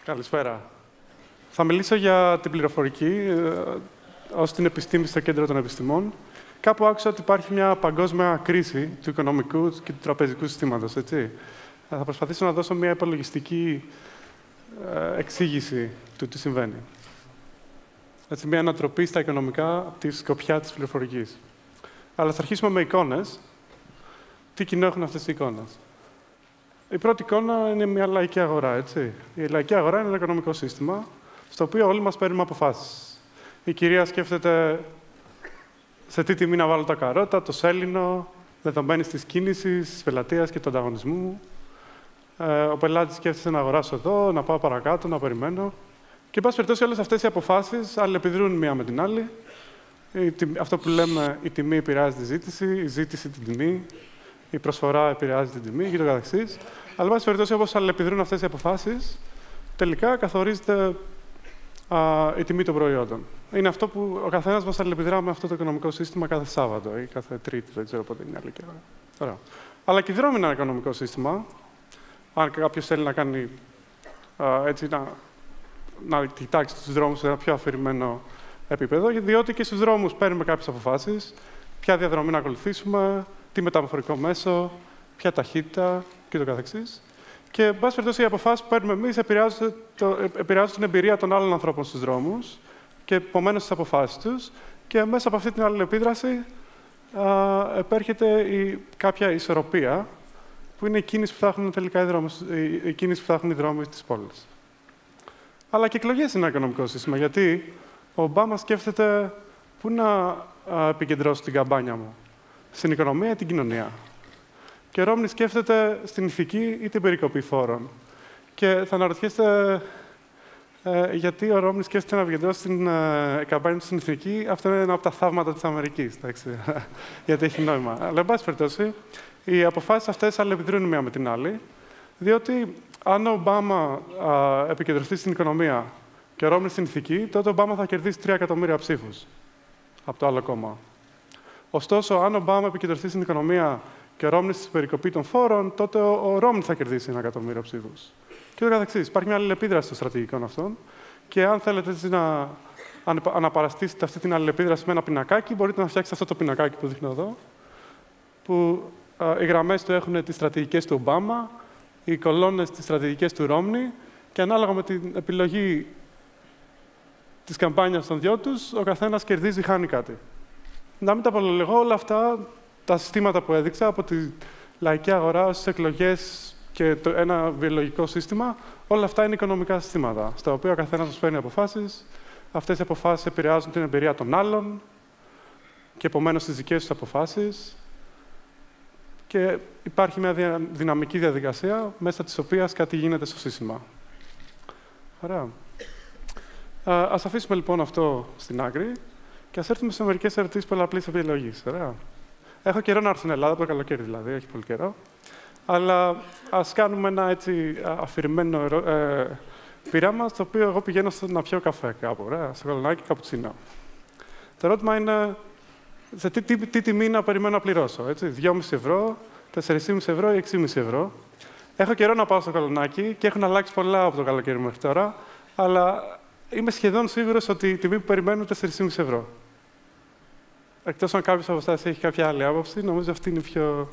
Καλησπέρα. Θα μιλήσω για την πληροφορική ως την επιστήμη στο κέντρο των επιστημών. Κάπου άκουσα ότι υπάρχει μια παγκόσμια κρίση του οικονομικού και του τραπεζικού συστήματος, έτσι. Θα προσπαθήσω να δώσω μια υπολογιστική εξήγηση του τι συμβαίνει. Έτσι, μια ανατροπή στα οικονομικά από τη σκοπιά της πληροφορικής. Αλλά θα αρχίσουμε με εικόνες. Τι κοινό έχουν αυτές οι εικόνες? Η πρώτη εικόνα είναι μια λαϊκή αγορά, έτσι. Η λαϊκή αγορά είναι ένα οικονομικό σύστημα, στο οποίο όλοι μας παίρνουμε αποφάσεις. Η κυρία σκέφτεται σε τι τιμή να βάλω τα καρότα, το σέλινο, δεδομένης της κίνησης, της πελατείας και του ανταγωνισμού. Ο πελάτης σκέφτεται να αγοράσω εδώ, να πάω παρακάτω, να περιμένω. Και, εν πάση περιπτώσει, όλες αυτές οι αποφάσεις αλληλεπιδρούν μία με την άλλη. Αυτό που λέμε, η τιμή επηρεάζει τη ζήτηση, η ζήτηση την τιμή, η προσφορά επηρεάζει την τιμή και το καθεξής. Αλλά, εν πάση περιπτώσει, όπως αλληλεπιδρούν αυτές οι αποφάσεις, τελικά καθορίζεται η τιμή των προϊόντων. Είναι αυτό που ο καθένας μας αλληλεπιδρά με αυτό το οικονομικό σύστημα κάθε Σάββατο ή κάθε Τρίτη, δεν ξέρω πότε είναι άλλη και ώρα. Αλλά και οι δρόμοι είναι ένα οικονομικό σύστημα. Αν κάποιος θέλει να κάνει έτσι, να κοιτάξει τους δρόμους σε ένα πιο αφηρημένο επίπεδο, διότι και στους δρόμους παίρνουμε κάποιες αποφάσεις, ποια διαδρομή να ακολουθήσουμε, τι μεταφορικό μέσο, ποια ταχύτητα κ.ο.κ. Και, εν πάση περιπτώσει, οι αποφάσεις που παίρνουμε εμείς επηρεάζουν την εμπειρία των άλλων ανθρώπων στους δρόμους και επομένως τις αποφάσεις τους. Και μέσα από αυτή την αλληλεπίδραση επέρχεται κάποια ισορροπία, που είναι η κίνηση που θα έχουν τελικά οι δρόμοι της πόλης. Αλλά και εκλογές είναι ένα οικονομικό σύστημα, γιατί ο Ομπάμα σκέφτεται πού να επικεντρώσει την καμπάνια μου, στην οικονομία ή την κοινωνία. Και ο Ρόμνη σκέφτεται στην ηθική ή την περικοπή φόρων. Και θα αναρωτιέστε γιατί ο Ρόμνη σκέφτεται να επικεντρώσει την καμπάνια του στην ηθική. Αυτό είναι ένα από τα θαύματα της Αμερικής, γιατί έχει νόημα. Αλλά, εν πάση περιπτώσει, οι αποφάσεις αυτές αλληλεπιδρούν μία με την άλλη, διότι αν ο Ομπάμα επικεντρωθεί στην οικονομία και ο Ρόμνη στην ηθική, τότε ο Ομπάμα θα κερδίσει 3 εκατομμύρια ψήφους από το άλλο κόμμα. Ωστόσο, αν ο Ομπάμα επικεντρωθεί στην οικονομία και ο Ρόμνη στην περικοπή των φόρων, τότε ο Ρόμνη θα κερδίσει 1 εκατομμύριο ψήφους. Και το καθεξής. Υπάρχει μια αλληλεπίδραση των στρατηγικών αυτών. Και αν θέλετε έτσι να αναπαραστήσετε αυτή την αλληλεπίδραση με ένα πινακάκι, μπορείτε να φτιάξετε αυτό το πινακάκι που δείχνω εδώ, που οι γραμμές του έχουν τις στρατηγικές του Ομπάμα, οι κολόνες τις στρατηγικές του Ρόμνη, και ανάλογα με την επιλογή της καμπάνιας των δυο τους, ο καθένας κερδίζει ή χάνει κάτι. Να μην τα απολογώ, όλα αυτά τα συστήματα που έδειξα, από τη λαϊκή αγορά στις εκλογές και ένα βιολογικό σύστημα, όλα αυτά είναι οικονομικά συστήματα, στα οποία ο καθένας μας παίρνει αποφάσεις. Αυτές οι αποφάσεις επηρεάζουν την εμπειρία των άλλων και επομένως τις δικές τους αποφάσεις. Και υπάρχει μια δυναμική διαδικασία μέσα της οποίας κάτι γίνεται στο σύστημα. Ωραία. Ας αφήσουμε λοιπόν αυτό στην άκρη και ας έρθουμε σε μερικές ερωτήσεις πολλαπλής επιλογής. Ωραία. Έχω καιρό να έρθω στην Ελλάδα, το καλοκαίρι δηλαδή, έχει πολύ καιρό. Αλλά ας κάνουμε ένα έτσι αφηρημένο πείραμα, στο οποίο εγώ πηγαίνω να πιω καφέ κάπου, στο κολονάκι, καπουτσίνο. Το ερώτημα είναι σε τι τιμή να περιμένω να πληρώσω, έτσι, 2,5 ευρώ, 4,5 ευρώ ή 6,5 ευρώ. Έχω καιρό να πάω στο κολονάκι και έχουν αλλάξει πολλά από το καλοκαίρι μέχρι τώρα, αλλά είμαι σχεδόν σίγουρος ότι η τιμή που περιμένω είναι 4,5 ευρώ. Εκτός αν κάποιος από εσάς έχει κάποια άλλη άποψη, νομίζω αυτή είναι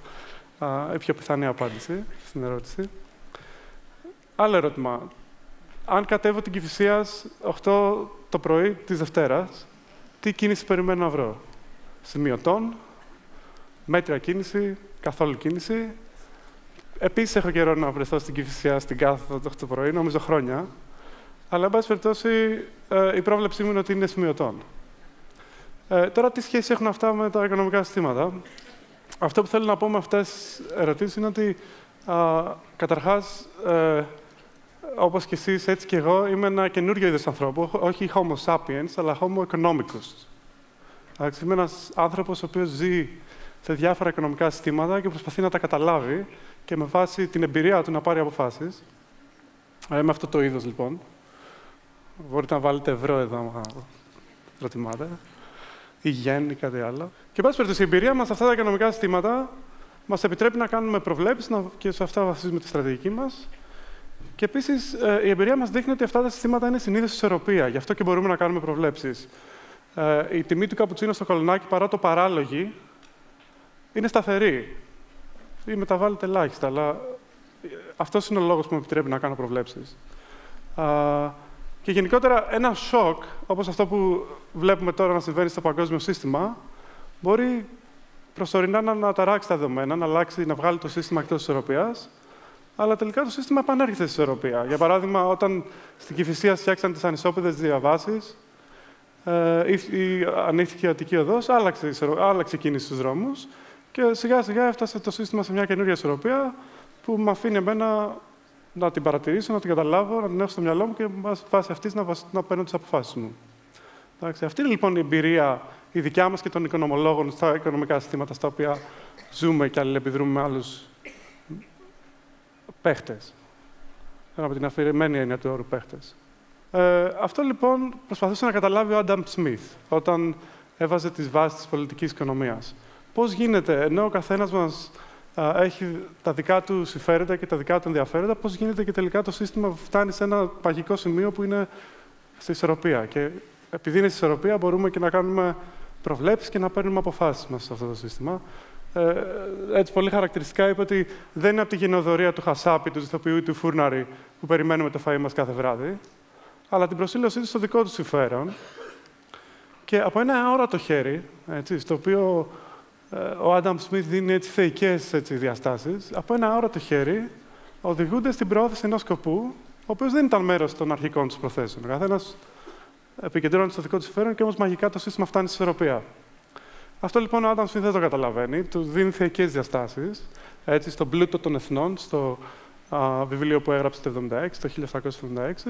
η πιο πιθανή απάντηση στην ερώτηση. Άλλο ερώτημα. Αν κατέβω την Κηφισίας 8 το πρωί της Δευτέρας, τι κίνηση περιμένω να βρω? Σημειωτών, μέτρια κίνηση, καθόλου κίνηση. Επίσης έχω καιρό να βρεθώ στην Κηφισιά στην κάθοδο το 8 το πρωί, νομίζω χρόνια. Αλλά, εν πάση περιπτώσει, η πρόβλεψή μου είναι ότι είναι σημειωτών. Τώρα, τι σχέση έχουν αυτά με τα οικονομικά συστήματα? Αυτό που θέλω να πω με αυτές τις ερωτήσεις είναι ότι, καταρχάς, όπως και εσείς, έτσι και εγώ, είμαι ένα καινούριο είδος ανθρώπου, όχι Homo sapiens, αλλά Homo economicus. Είμαι ένας άνθρωπος ο οποίος ζει σε διάφορα οικονομικά συστήματα και προσπαθεί να τα καταλάβει και με βάση την εμπειρία του να πάρει αποφάσεις. Με αυτό το είδος, λοιπόν. Μπορείτε να βάλετε ευρώ εδώ, αν προτιμάτε. Ή γεν ή κάτι άλλο. Και, εν πάση περιπτώσει, η εμπειρία μας σε αυτά τα οικονομικά συστήματα μας επιτρέπει να κάνουμε προβλέψεις και σε αυτά βασίζουμε τη στρατηγική μας Και επίσης, η εμπειρία μας δείχνει ότι αυτά τα συστήματα είναι συνήθως ισορροπία. Γι' αυτό και μπορούμε να κάνουμε προβλέψεις. Η τιμή του καπουτσίνο στο κολονάκι, παρά το παράλογη, είναι σταθερή. Ή μεταβάλλεται ελάχιστα, αλλά αυτός είναι ο λόγος που με επιτρέπει να κάνω προβλέψεις. Και γενικότερα, ένα σοκ, όπως αυτό που βλέπουμε τώρα να συμβαίνει στο παγκόσμιο σύστημα, μπορεί προσωρινά να αναταράξει τα δεδομένα, να βγάλει το σύστημα εκτός της ισορροπίας, αλλά τελικά το σύστημα επανέρχεται στη ισορροπία. Για παράδειγμα, όταν στην Κηφισία φτιάξαν τις ανισόπεδες διαβάσεις, ή ανοίχθηκε η Αττική Οδός, άλλαξε η κίνηση στους δρόμους και σιγά-σιγά έφτασε το σύστημα σε μια καινούργια ισορροπία που με αφήνει εμένα να την παρατηρήσω, να την καταλάβω, να την έχω στο μυαλό μου και βάσει αυτής να παίρνω τις αποφάσεις μου. Αυτή είναι λοιπόν η εμπειρία, η δικιά μας και των οικονομολόγων στα οικονομικά συστήματα στα οποία ζούμε και αλληλεπιδρούμε με άλλους παίχτες. Από την αφηρημένη έννοια του όρου παίχτες. Αυτό λοιπόν προσπαθούσε να καταλάβει ο Άνταμ Σμιθ όταν έβαζε τις βάσεις της πολιτικής οικονομίας. Πώς γίνεται, ενώ ο καθένας μας έχει τα δικά του συμφέροντα και τα δικά του ενδιαφέροντα, πώς γίνεται και τελικά το σύστημα φτάνει σε ένα παγικό σημείο που είναι στη ισορροπία. Και επειδή είναι στη ισορροπία, μπορούμε και να κάνουμε προβλέψεις και να παίρνουμε αποφάσεις μας σε αυτό το σύστημα. Έτσι, πολύ χαρακτηριστικά είπε ότι δεν είναι από τη γενεοδορία του Χασάπη, του ηθοποιού ή του Φούρναρη που περιμένουμε το φαΐ μας κάθε βράδυ, αλλά την προσήλωσή του στο δικό του συμφέρον. Και από ένα αόρατο χέρι, έτσι, στο οποίο ο Άνταμ Σμιθ δίνει έτσι θεϊκές διαστάσεις, από ένα αόρατο χέρι οδηγούνται στην προώθηση ενός σκοπού, ο οποίος δεν ήταν μέρος των αρχικών τους προθέσεων. Ο καθένας επικεντρώνεται στο δικό του συμφέρον και όμως μαγικά το σύστημα φτάνει στη ισορροπία. Αυτό λοιπόν ο Άνταμ Σμιθ δεν το καταλαβαίνει, του δίνει θεϊκές διαστάσεις, έτσι, στον πλούτο των εθνών, στο βιβλίο που έγραψε το 1776.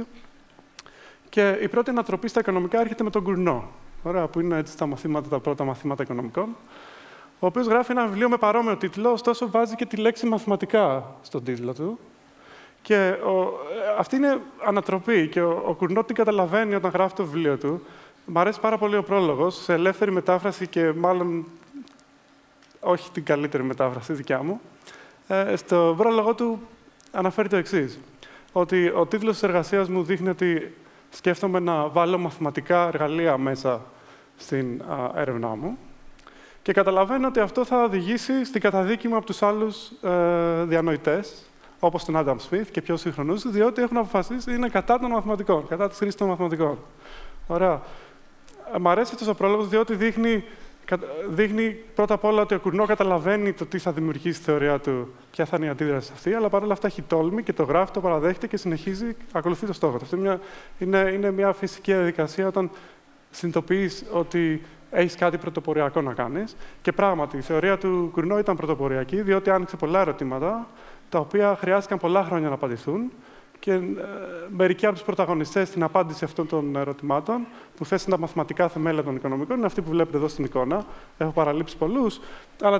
Και η πρώτη ανατροπή στα οικονομικά έρχεται με τον Κουρνό, που είναι έτσι τα πρώτα μαθήματα οικονομικών, ο οποίος γράφει ένα βιβλίο με παρόμοιο τίτλο, ωστόσο βάζει και τη λέξη μαθηματικά στον τίτλο του. Και αυτή είναι ανατροπή και ο Κουρνό την καταλαβαίνει όταν γράφει το βιβλίο του. Μ' αρέσει πάρα πολύ ο πρόλογος, σε ελεύθερη μετάφραση και μάλλον όχι την καλύτερη μετάφραση δικιά μου. Στο πρόλογο του αναφέρει το εξής, ότι ο τίτλος της εργασίας μου δείχνει ότι σκέφτομαι να βάλω μαθηματικά εργαλεία μέσα στην έρευνά μου και καταλαβαίνω ότι αυτό θα οδηγήσει στην καταδίκη μου από τους άλλους διανοητές, όπως τον Άνταμ Σμιθ και πιο σύγχρονους, διότι έχουν αποφασίσει είναι κατά των μαθηματικών, κατά της χρήσης των μαθηματικών. Ωραία. Μ' αρέσει αυτός ο πρόλογος, διότι δείχνει πρώτα απ' όλα ότι ο Κουρνό καταλαβαίνει το τι θα δημιουργήσει στη θεωρία του, ποια θα είναι η αντίδραση αυτή, αλλά παρόλα αυτά έχει τόλμη και το γράφει, το παραδέχεται και συνεχίζει, ακολουθεί το στόχο του. Αυτό είναι μια φυσική διαδικασία όταν συνειδητοποιείς ότι έχεις κάτι πρωτοποριακό να κάνεις. Και πράγματι, η θεωρία του Κουρνό ήταν πρωτοποριακή, διότι άνοιξε πολλά ερωτήματα, τα οποία χρειάστηκαν πολλά χρόνια να απαντηθούν. Και μερικοί από τους πρωταγωνιστές στην απάντηση αυτών των ερωτημάτων, που θέσαν τα μαθηματικά θεμέλια των οικονομικών, είναι αυτοί που βλέπετε εδώ στην εικόνα. Έχω παραλείψει πολλούς, αλλά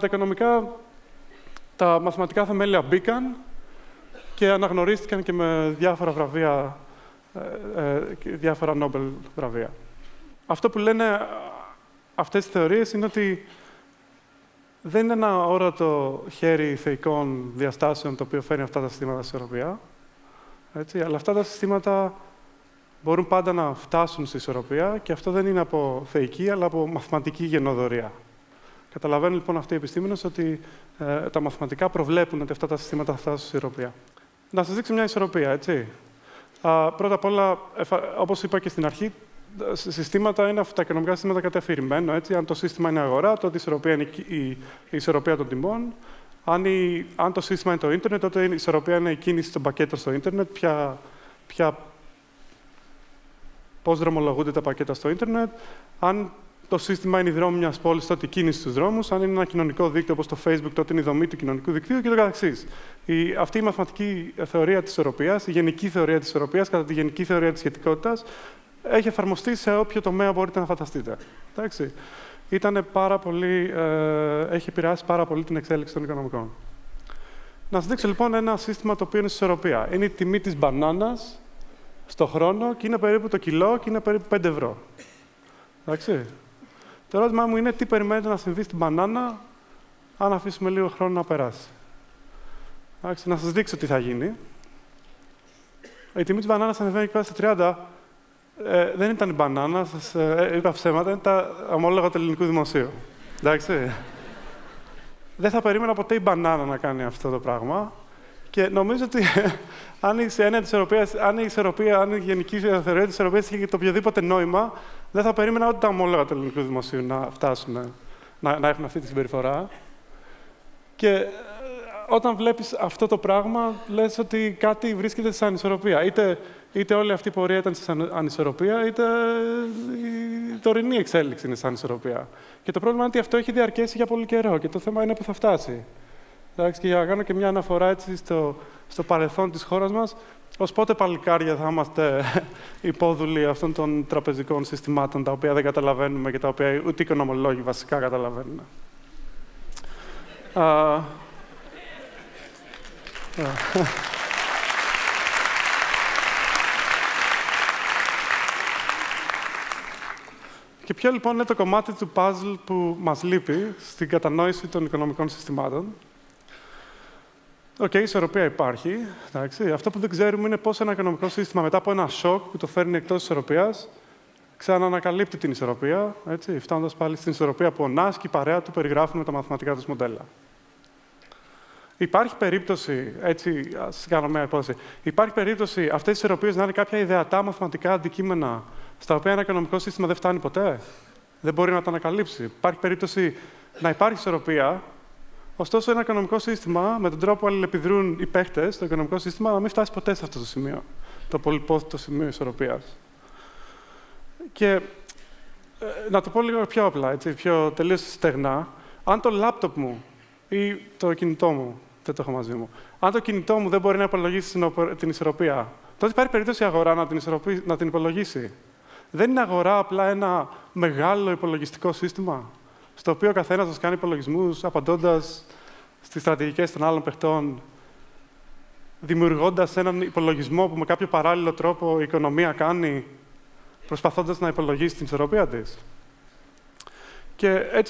τα μαθηματικά θεμέλια μπήκαν και αναγνωρίστηκαν και με διάφορα βραβεία, διάφορα Νόμπελ βραβεία. Αυτό που λένε αυτές οι θεωρίες είναι ότι δεν είναι ένα όρατο χέρι θεϊκών διαστάσεων το οποίο φέρνει αυτά τα συστήματα στη ισορροπία. Έτσι, αλλά αυτά τα συστήματα μπορούν πάντα να φτάσουν στη ισορροπία και αυτό δεν είναι από θεϊκή, αλλά από μαθηματική γενοδορία. Καταλαβαίνουν λοιπόν αυτοί οι επιστήμονες ότι τα μαθηματικά προβλέπουν ότι αυτά τα συστήματα θα φτάσουν στη ισορροπία. Να σας δείξω μια ισορροπία, έτσι. Πρώτα απ' όλα, όπως είπα και στην αρχή, συστήματα είναι τα οικονομικά συστήματα κατά αφηρημένο. Έτσι. Αν το σύστημα είναι αγορά, τότε η ισορροπία είναι η ισορροπία των τιμών. Αν το σύστημα είναι το ίντερνετ, τότε η ισορροπία είναι η κίνηση των πακέτων στο ίντερνετ, πώς δρομολογούνται τα πακέτα στο ίντερνετ. Αν το σύστημα είναι η δρόμη μιας πόλης, τότε η κίνηση στους δρόμους. Αν είναι ένα κοινωνικό δίκτυο όπως το Facebook, τότε είναι η δομή του κοινωνικού δικτύου και το καθεξής. Αυτή η μαθηματική θεωρία της ισορροπίας, η γενική θεωρία της ισορροπίας, κατά τη γενική θεωρία της σχετικότητας, έχει εφαρμοστεί σε όποιο τομέα μπορείτε να φανταστείτε. Εντάξει. Έχει επηρεάσει πάρα πολύ την εξέλιξη των οικονομικών. Να σας δείξω λοιπόν ένα σύστημα το οποίο είναι στη ισορροπία. Είναι η τιμή της μπανάνας στο χρόνο και είναι περίπου το κιλό και είναι περίπου 5 ευρώ. Εντάξει. Το ερώτημά μου είναι τι περιμένετε να συμβεί στην μπανάνα αν αφήσουμε λίγο χρόνο να περάσει. Εντάξει. Να σας δείξω τι θα γίνει. η τιμή της μπανάνας ανεβαίνει και στα 30, δεν ήταν η μπανάνα, σας είπα ψέματα, είναι τα ομόλογα του ελληνικού δημοσίου. Εντάξει. Δεν θα περίμενα ποτέ η μπανάνα να κάνει αυτό το πράγμα. Και νομίζω ότι αν η γενική θεωρία της ισορροπίας είχε το οποιοδήποτε νόημα, δεν θα περίμενα ούτε τα ομόλογα του ελληνικού δημοσίου να φτάσουν, να έχουν αυτή τη συμπεριφορά. Και όταν βλέπεις αυτό το πράγμα, λες ότι κάτι βρίσκεται σε ανισορροπία. Είτε όλη αυτή η πορεία ήταν σε ανισορροπία, είτε η τωρινή εξέλιξη είναι σε ανισορροπία. Και το πρόβλημα είναι ότι αυτό έχει διαρκέσει για πολύ καιρό και το θέμα είναι που θα φτάσει. Εντάξει, και για να κάνω και μια αναφορά έτσι στο παρελθόν της χώρας μας, ως πότε παλικάρια θα είμαστε υπόδουλοι αυτών των τραπεζικών συστημάτων, τα οποία δεν καταλαβαίνουμε και τα οποία ούτε οι οικονομολόγοι βασικά καταλαβαίνουν. Και ποιο λοιπόν είναι το κομμάτι του puzzle που μας λείπει στην κατανόηση των οικονομικών συστημάτων? Η ισορροπία υπάρχει. Εντάξει. Αυτό που δεν ξέρουμε είναι πώς ένα οικονομικό σύστημα μετά από ένα σοκ που το φέρνει εκτός της ισορροπίας, ξαναανακαλύπτει την ισορροπία, φτάνοντας πάλι στην ισορροπία που ο Nash και η παρέα του περιγράφουν με τα μαθηματικά τους μοντέλα. Υπάρχει περίπτωση, ας κάνω μια υπόθεση, υπάρχει περίπτωση αυτές τις ισορροπίες να είναι κάποια ιδεατά μαθηματικά αντικείμενα στα οποία ένα οικονομικό σύστημα δεν φτάνει ποτέ. Δεν μπορεί να τα ανακαλύψει. Υπάρχει περίπτωση να υπάρχει ισορροπία, ωστόσο ένα οικονομικό σύστημα, με τον τρόπο που αλληλεπιδρούν οι παίχτες στο οικονομικό σύστημα, να μην φτάσει ποτέ σε αυτό το σημείο. Το πολυπόθητο σημείο ισορροπίας. Και να το πω λίγο πιο απλά, πιο τελείως στεγνά, αν το λάπτοπ μου ή το κινητό μου, δεν το έχω μαζί μου, αν το κινητό μου δεν μπορεί να υπολογίσει την ισορροπία, τότε υπάρχει περίπτωση η αγορά να την υπολογίσει. Δεν είναι αγορά απλά ένα μεγάλο υπολογιστικό σύστημα, στο οποίο ο καθένας μας κάνει υπολογισμούς, απαντώντας στις στρατηγικές των άλλων παιχτών, δημιουργώντας έναν υπολογισμό που με κάποιο παράλληλο τρόπο η οικονομία κάνει, προσπαθώντας να υπολογίσει την ισορροπία της. Και έτσι,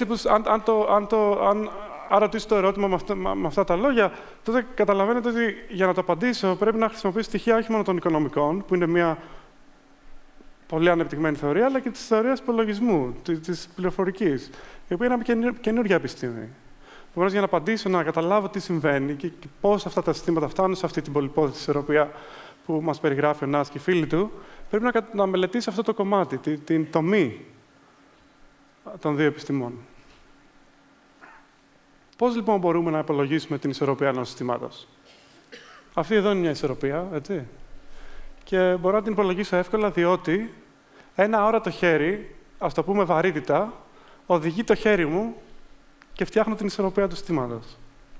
αν ρωτήσω το ερώτημα με αυτά τα λόγια, τότε καταλαβαίνετε ότι για να το απαντήσω πρέπει να χρησιμοποιήσω στοιχεία όχι μόνο των οικονομικών, που είναι μια πολύ ανεπτυγμένη θεωρία, αλλά και της θεωρίας υπολογισμού, της πληροφορικής, η οποία είναι μια καινούργια επιστήμη. Επομένως, για να απαντήσω, να καταλάβω τι συμβαίνει και πώς αυτά τα συστήματα φτάνουν σε αυτή την πολυπόθητη ισορροπία που μας περιγράφει ο Nash και οι φίλοι του, πρέπει να μελετήσω αυτό το κομμάτι, την τομή των δύο επιστημών. Πώς λοιπόν μπορούμε να υπολογίσουμε την ισορροπία ενός συστήματος? Αυτή εδώ είναι μια ισορροπία, έτσι. Και μπορώ να την υπολογίσω εύκολα, διότι ένα αόρατο χέρι, ας το πούμε βαρύτητα, οδηγεί το χέρι μου και φτιάχνω την ισορροπία του συστήματος.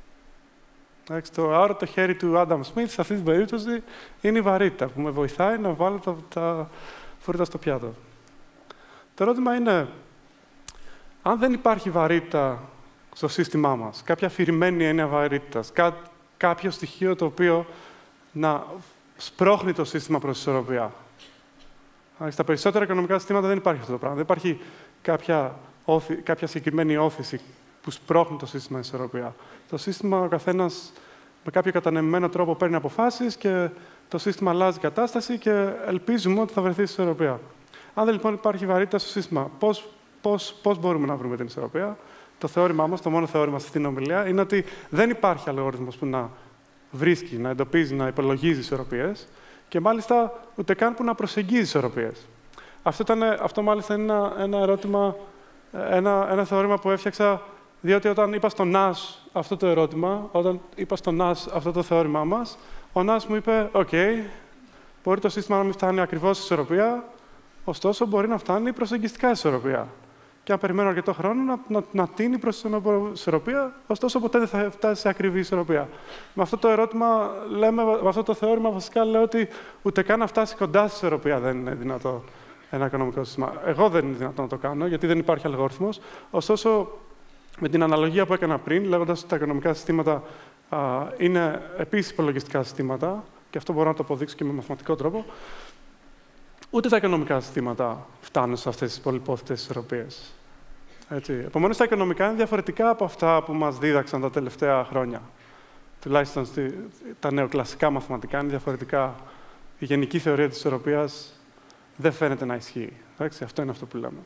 Το αόρατο χέρι του Άνταμ Σμιθ, σε αυτή την περίπτωση, είναι η βαρύτητα που με βοηθάει να βάλω τα φρούτα στο πιάτο. Το ερώτημα είναι, αν δεν υπάρχει βαρύτητα στο σύστημά μας, κάποια αφηρημένη έννοια βαρύτητας, κάποιο στοιχείο το οποίο να σπρώχνει το σύστημα προς ισορροπία. Στα περισσότερα οικονομικά συστήματα δεν υπάρχει αυτό το πράγμα. Δεν υπάρχει κάποια συγκεκριμένη όθηση που σπρώχνει το σύστημα στην ισορροπία. Το σύστημα, ο καθένας με κάποιο κατανεμημένο τρόπο παίρνει αποφάσεις και το σύστημα αλλάζει κατάσταση και ελπίζουμε ότι θα βρεθεί στην ισορροπία. Αν δεν λοιπόν υπάρχει βαρύτητα στο σύστημα, πώς μπορούμε να βρούμε την ισορροπία? Το θεώρημά μας, το μόνο θεώρημα σε αυτήν την ομιλία, είναι ότι δεν υπάρχει αλγόριθμος που να βρίσκει, να εντοπίζει, να υπολογίζει ισορροπίες και μάλιστα ούτε καν που να προσεγγίζει ισορροπίες. Αυτό μάλιστα είναι ένα ερώτημα, ένα θεώρημα που έφτιαξα, διότι όταν είπα στον Nash αυτό το ερώτημα, όταν είπα στον Nash αυτό το θεώρημά μας, ο Nash μου είπε «ΟΚ, μπορεί το σύστημα να μην φτάνει ακριβώς στη ισορροπία, ωστόσο μπορεί να φτάνει προσεγγιστικά στη ισορροπία. Και αν περιμένω αρκετό χρόνο να τίνει προς την ισορροπία, ωστόσο ποτέ δεν θα φτάσει σε ακριβή ισορροπία». Με αυτό το ερώτημα, με αυτό το θεώρημα, βασικά λέω ότι ούτε καν να φτάσει κοντά στη ισορροπία δεν είναι δυνατό ένα οικονομικό σύστημα. Εγώ δεν είναι δυνατό να το κάνω, γιατί δεν υπάρχει αλγόριθμος. Ωστόσο, με την αναλογία που έκανα πριν, λέγοντας ότι τα οικονομικά συστήματα είναι επίσης υπολογιστικά συστήματα, και αυτό μπορώ να το αποδείξω και με μαθηματικό τρόπο, ούτε τα οικονομικά συστήματα φτάνουν σε αυτές τις πολυπόθητες ισορροπίες. Επομένως, τα οικονομικά είναι διαφορετικά από αυτά που μας δίδαξαν τα τελευταία χρόνια. Τουλάχιστον τα νεοκλασικά μαθηματικά είναι διαφορετικά η γενική θεωρία της ισορροπίας δεν φαίνεται να ισχύει. Εντάξει, αυτό είναι αυτό που λέμε.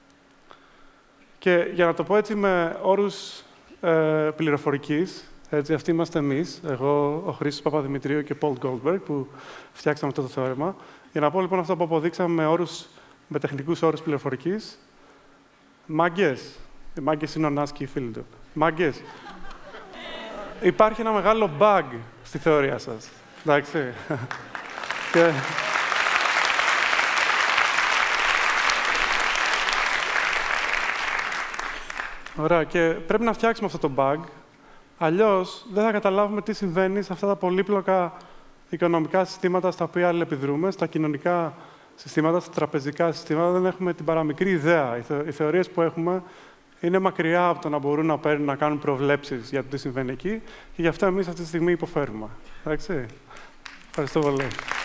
Και για να το πω έτσι με όρους πληροφορικής, έτσι, αυτοί είμαστε εμείς, εγώ, ο Χρήστος Παπαδημητρίου και Paul Goldberg, που φτιάξαμε αυτό το θεώρημα. Για να πω λοιπόν αυτό που αποδείξαμε με τεχνικούς όρους πληροφορικής. Μάγκες. Οι μάγκες είναι ο Nash και οι φίλοι του. Μάγκες. Υπάρχει ένα μεγάλο bug στη θεωρία σας. Εντάξει. Και... Ωραία. Και πρέπει να φτιάξουμε αυτό το bug. Αλλιώς δεν θα καταλάβουμε τι συμβαίνει σε αυτά τα πολύπλοκα οικονομικά συστήματα στα οποία αλληλεπιδρούμε, στα κοινωνικά συστήματα, στα τραπεζικά συστήματα. Δεν έχουμε την παραμικρή ιδέα. Οι θεωρίες που έχουμε είναι μακριά από το να μπορούν να κάνουν προβλέψεις για το τι συμβαίνει εκεί και γι' αυτό εμείς αυτή τη στιγμή υποφέρουμε. Εντάξει. Ευχαριστώ πολύ.